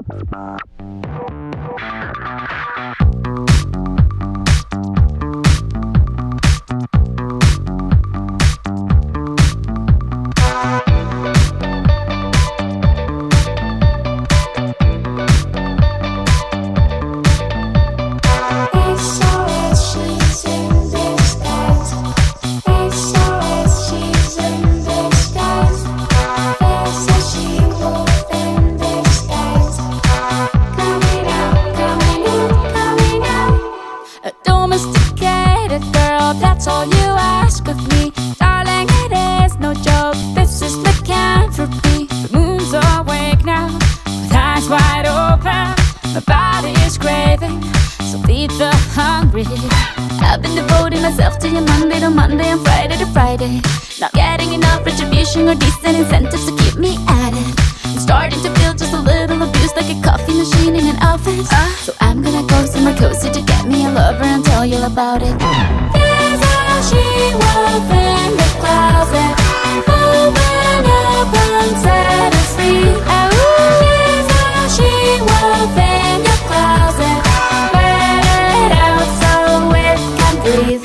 That's all you ask of me, darling, it is no joke. This is lycanthropy. The moon's awake now, with eyes wide open. My body is craving, so feed the hungry. I've been devoting myself to you Monday to Monday and Friday to Friday. Not getting enough retribution or decent incentives to keep me at it. I'm starting to feel just a little abused, like a coffee machine in an office. So I'm gonna go somewhere cozy to get me a lover and tell you about it. She wolf in the closet, open up and set us free. There's a she wolf in your closet, let it out so it can breathe.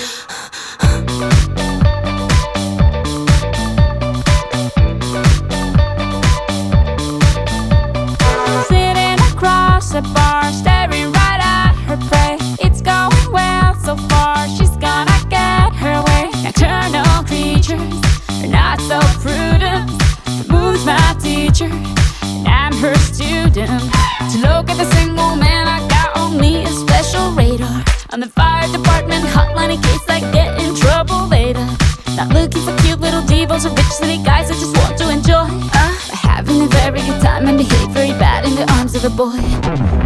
Sitting across the bar, staring right at her prey. It's going well so far, she's gonna get her way. Nocturnal creatures are not so prudent. The moon's my teacher, and I'm her student. To look at the single man, I got on me a special radar. On the fire department hotline in case I get in trouble later. Not looking for cute little divas or rich city guys, I just want to enjoy having a very good time and behave very bad in the arms of a boy.